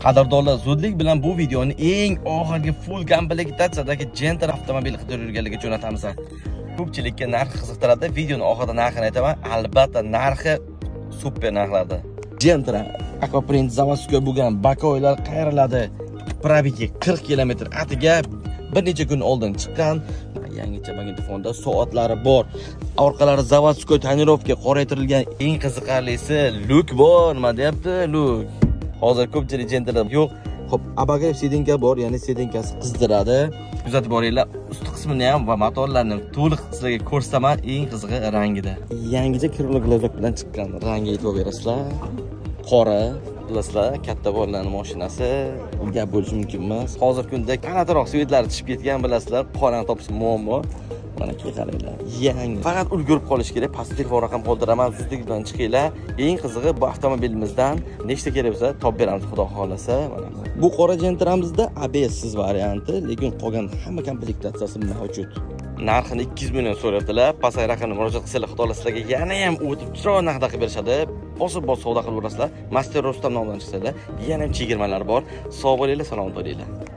Qadrdonlar, zudlik bilan bu videoni eng oxirgi full komplektatsiyadagi Gentra avtomobil qidiruvchilarga jo'natamiz. Ko'pchilikka narx qiziqtiradi. Videoni oxirida narxini aytaman. Albatta, narxi super narxlarda. Gentra Aquaprint zavodskoy bo'lgan bakoylar qayriladi. Probegi 40 km atiga bir necha kun oldin chiqqan. Yangicha magnitofonda soatlari bor. Orqalari zavodskoy tonirovka qoraytirilgan. Eng qiziqarlisi luk bor, nima deyapti? Luk. Hozir ko'pchilik Gentralar yo'q. Xo'p, abagay sedinka bor, ya'ni sedinkasi qizdiradi. Kuzatib boringlar, usti qismini ham va motorlarni to'liq sizlarga ko'rsataman. Eng qizig'i rangida. Yangicha kirli glazok bilan chiqqan. Rangi e'tibor berasizlar. Qora, bilasizlar, katta bolalarning mashinasi. Gap bo'lishi mumkin emas. Hozir kunda qanatroq svetlari tushib ketgan bilasizlar. Qorani topish muammo. Mana qaranglar. Yangi. Faqat ulgurib qolish kerak. Pastda telefon raqam qoldiraman, zudlik bilan chiqinglar. Eng qizig'i bu avtomobilimizdan nechta kerak bo'lsa topib beramiz, xudo xolasa. Mana bu qora Gentramizda ABS-siz varianti, lekin qolgan hamma komplektatsiyasi mavjud. Narxini 200 million so'rayaptilar. Pastdagi raqamga murojaat qilsanglar, xudo xolasa sizlarga yana ham o'tib chiroq narxda qilib berishadi. Bosib savdo qilib o'rasizlar. Master Rustam nomidan chiqsanglar, yana ham chegirmalar bor. Sog' bo'linglar, salomat bo'linglar.